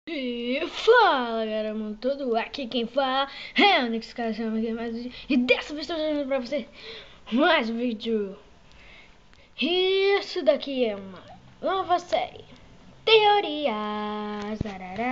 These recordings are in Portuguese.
E fala galera, mano, tudo aqui quem fala é o Nix Cassama aqui mais e dessa vez estou trazendo pra você mais um vídeo. Isso daqui é uma nova série, Teorias.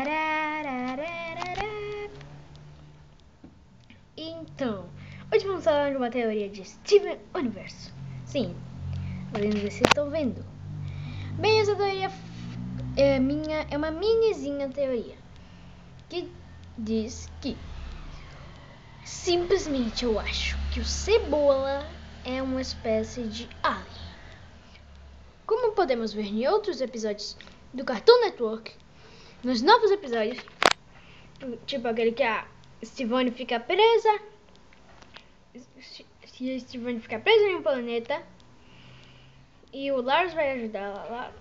Então, hoje vamos falar de uma teoria de Steven Universe. Sim, vocês estão vendo. Bem, essa teoria é uma minizinha teoria que diz que simplesmente eu acho que o Cebola é uma espécie de alien. Como podemos ver em outros episódios do Cartoon Network, nos novos episódios, tipo aquele que a Stephanie fica presa, se a Stephanie fica presa em um planeta e o Lars vai ajudar ela lá.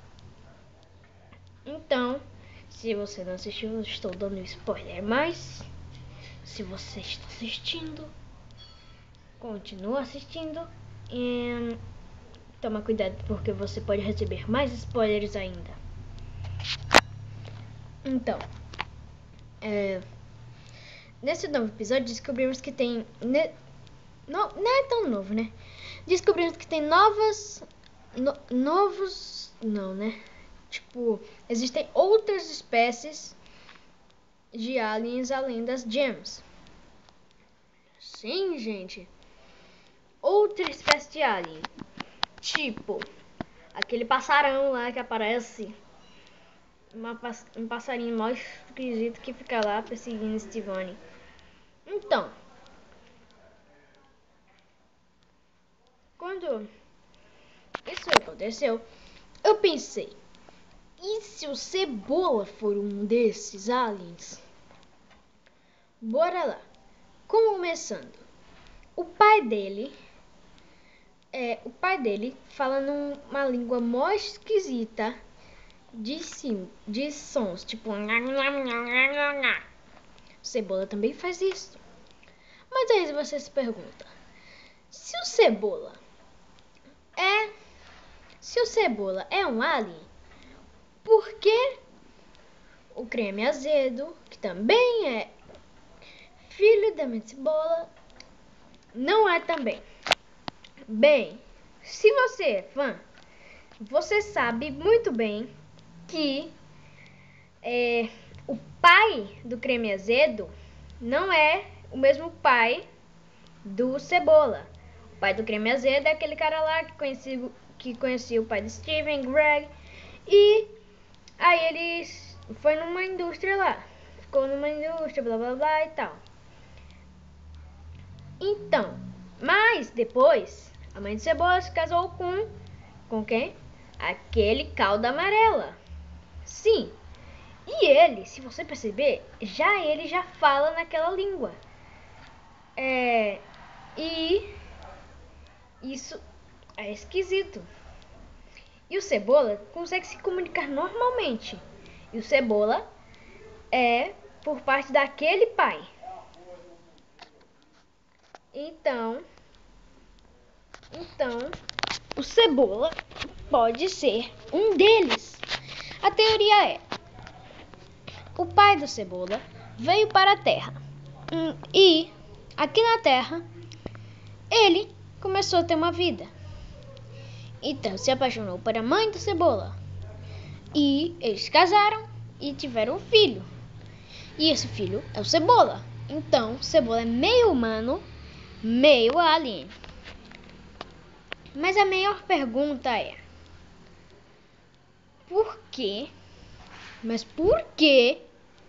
Então, se você não assistiu, eu estou dando spoiler, mas se você está assistindo, continua assistindo e toma cuidado porque você pode receber mais spoilers ainda. Então, nesse novo episódio descobrimos que tem... não é tão novo, né? Descobrimos que tem novos... Não, né? Tipo, existem outras espécies de aliens além das gems. Sim, gente. Outra espécie de alien. Tipo, aquele passarão lá que aparece. Um passarinho mais esquisito que fica lá perseguindo Stephanie. Então, quando isso aconteceu, eu pensei, e se o Cebola for um desses aliens? Bora lá. Começando, o pai dele fala numa língua mó esquisita de sons, tipo Cebola também faz isso. Mas aí você se pergunta, se o Cebola é um alien, por que o Creme Azedo, que também é filho da Cebola, não é também? Bem, se você é fã, você sabe muito bem que o pai do Creme Azedo não é o mesmo pai do Cebola. O pai do Creme Azedo é aquele cara lá que conhecia o pai do Steven, Greg, e aí ele foi numa indústria lá, ficou numa indústria, blá blá blá e tal. Então, mas depois a mãe do Cebola se casou com quem? Aquele calda amarela. Sim. E ele, se você perceber, ele já fala naquela língua. E isso é esquisito. E o Cebola consegue se comunicar normalmente. E o Cebola é por parte daquele pai. Então, o Cebola pode ser um deles. A teoria é: o pai do Cebola veio para a Terra. E aqui na Terra, ele começou a ter uma vida. Então se apaixonou por a mãe do Cebola. E eles casaram e tiveram um filho. E esse filho é o Cebola. Então o Cebola é meio humano, meio alien. Mas a maior pergunta é: por que? Mas por que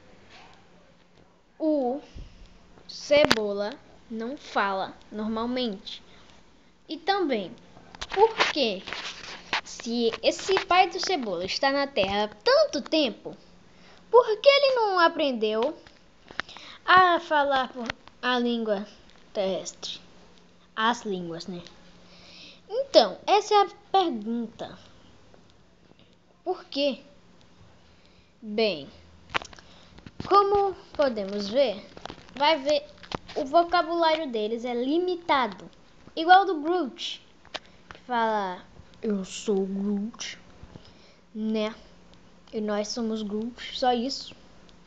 o Cebola não fala normalmente? E também, por que, se esse pai do Cebola está na Terra há tanto tempo, por que ele não aprendeu a falar a língua terrestre? As línguas, né? Então, essa é a pergunta. Por quê? Bem, como podemos ver, o vocabulário deles é limitado. Igual do Groot, que fala, eu sou Groot, né? E nós somos Groot, só isso.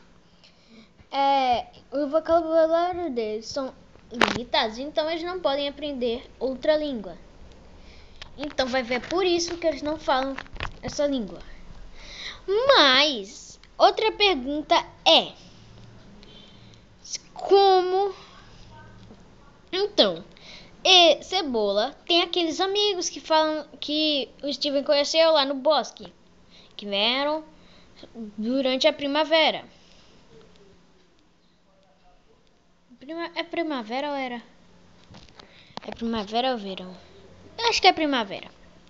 o vocabulário deles são limitados, então eles não podem aprender outra língua. Então vai ver por isso que eles não falam essa língua. Mas outra pergunta é: como? Então, Cebola tem aqueles amigos que falam que o Steven conheceu lá no bosque, que vieram durante a primavera. É primavera ou era? É primavera ou verão? Acho que é primavera.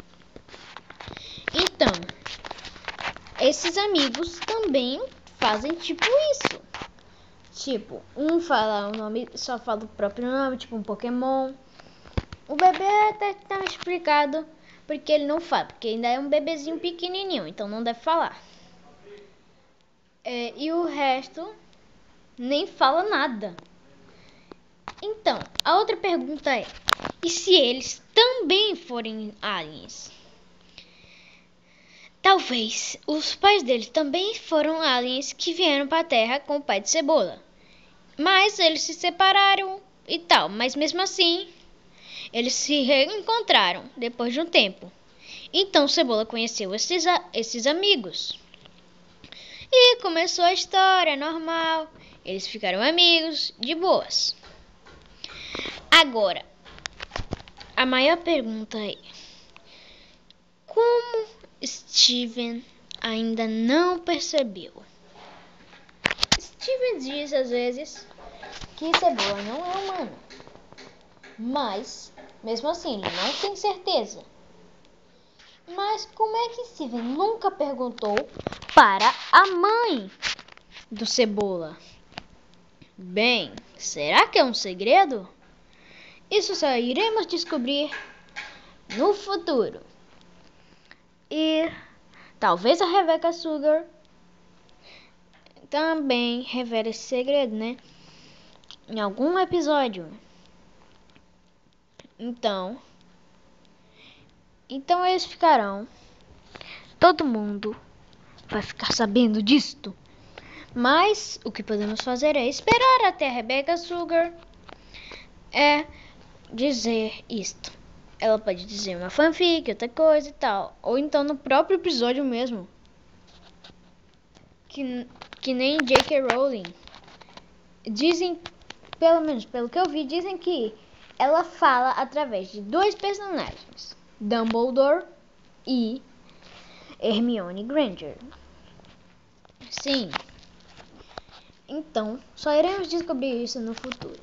Então, esses amigos também fazem tipo isso. Tipo, um fala o nome, só fala o próprio nome, tipo um Pokémon. O bebê até tá explicado porque ele não fala, porque ainda é um bebezinho pequenininho, então não deve falar. E o resto nem fala nada. Então, a outra pergunta é: e se eles também forem aliens? Talvez os pais deles também foram aliens que vieram para a Terra com o pai de Cebola. Mas eles se separaram e tal. Mas mesmo assim, eles se reencontraram depois de um tempo. Então Cebola conheceu esses amigos. E começou a história normal. Eles ficaram amigos, de boas. Agora, a maior pergunta é: como Steven ainda não percebeu? Steven diz às vezes que Cebola não é humano, mas mesmo assim ele não tem certeza. Mas como é que Steven nunca perguntou para a mãe do Cebola? Bem, será que é um segredo? Isso só iremos descobrir no futuro. E talvez a Rebecca Sugar também revele esse segredo, né? Em algum episódio. Então eles ficarão. Todo mundo vai ficar sabendo disto. Mas o que podemos fazer é esperar até a Rebecca Sugar dizer isto. Ela pode dizer uma fanfic, outra coisa e tal. Ou então no próprio episódio mesmo. Que nem J.K. Rowling. Dizem, pelo menos pelo que eu vi, dizem que ela fala através de dois personagens: Dumbledore e Hermione Granger. Sim. Então, só iremos descobrir isso no futuro.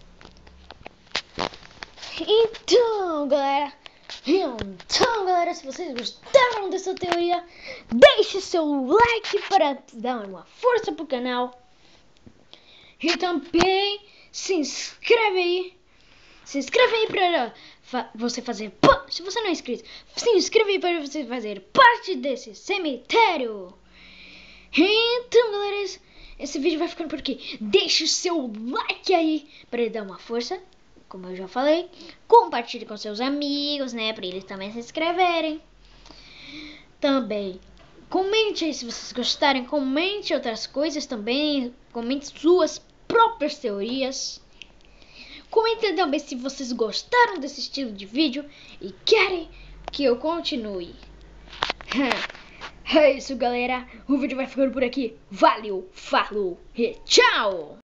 Então, galera, se vocês gostaram dessa teoria, deixe seu like para dar uma força pro canal. E também se inscreve aí. Se inscreve aí para você fazer... Se você não é inscrito, se inscreve aí para você fazer parte desse cemitério. Então, galera, esse vídeo vai ficando por aqui. Deixe o seu like aí para ele dar uma força, como eu já falei. Compartilhe com seus amigos, né, para eles também se inscreverem. Também comente aí se vocês gostarem. Comente outras coisas também. Comente suas próprias teorias. Comentem também se vocês gostaram desse estilo de vídeo e querem que eu continue. É isso, galera. O vídeo vai ficando por aqui. Valeu, falou e tchau!